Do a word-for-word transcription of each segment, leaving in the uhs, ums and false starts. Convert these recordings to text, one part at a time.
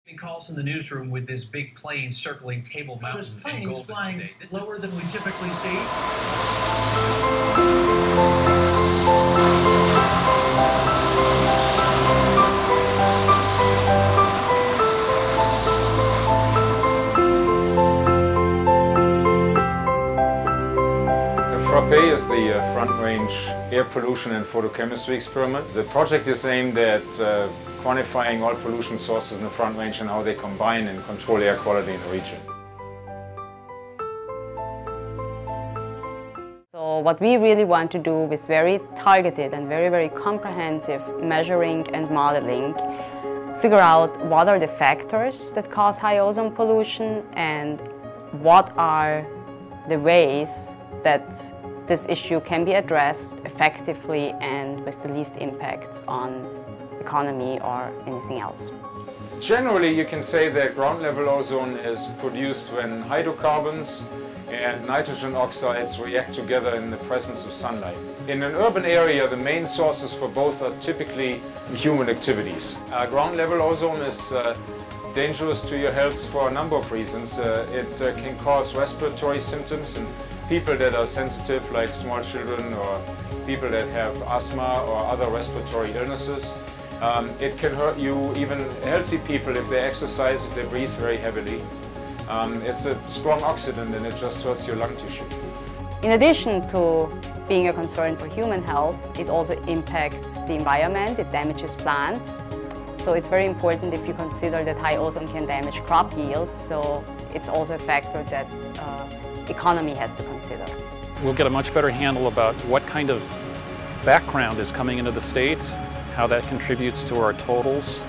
Calls in the newsroom with this big plane circling Table Mountain. There's planes flying today. lower than we typically see. FRAPPÉ is the uh, front-range air pollution and photochemistry experiment. The project is aimed at uh, quantifying all pollution sources in the front range and how they combine and control air quality in the region. So what we really want to do is very targeted and very, very comprehensive measuring and modeling. Figure out what are the factors that cause high ozone pollution and what are the ways that this issue can be addressed effectively and with the least impact on economy or anything else. Generally, you can say that ground level ozone is produced when hydrocarbons and nitrogen oxides react together in the presence of sunlight. In an urban area, the main sources for both are typically human activities. Uh, ground level ozone is uh, dangerous to your health for a number of reasons. Uh, it uh, can cause respiratory symptoms in people that are sensitive, like small children or people that have asthma or other respiratory illnesses. Um, it can hurt you, even healthy people, if they exercise, if they breathe very heavily. Um, it's a strong oxidant and it just hurts your lung tissue. In addition to being a concern for human health, it also impacts the environment, it damages plants. So it's very important if you consider that high ozone can damage crop yields, so it's also a factor that uh, economy has to consider. We'll get a much better handle about what kind of background is coming into the state, how that contributes to our totals,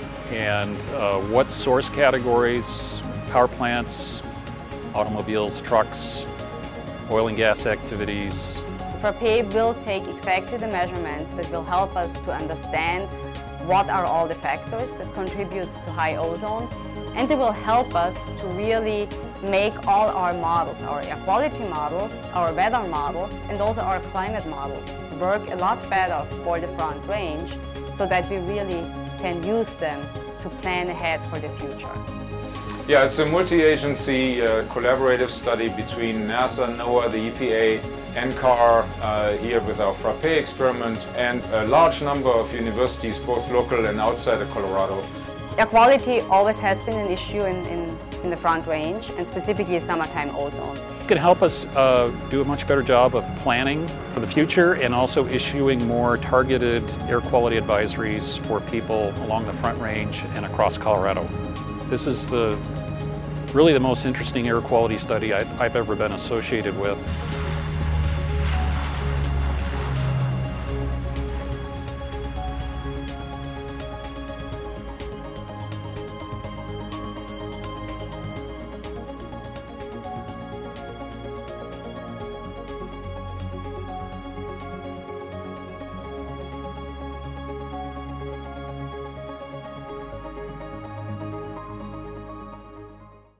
and uh, what source categories, power plants, automobiles, trucks, oil and gas activities. FRAPPÉ will take exactly the measurements that will help us to understand what are all the factors that contribute to high ozone, and it will help us to really make all our models, our air quality models, our weather models, and also our climate models work a lot better for the front range so that we really can use them to plan ahead for the future. Yeah, it's a multi-agency uh, collaborative study between NASA, NOAA, the E P A, N C A R, uh, here with our FRAPPÉ experiment, and a large number of universities, both local and outside of Colorado. Air quality always has been an issue in, in, in the front range, and specifically summertime ozone. It can help us uh, do a much better job of planning for the future and also issuing more targeted air quality advisories for people along the front range and across Colorado. This is the really the most interesting air quality study I, I've ever been associated with.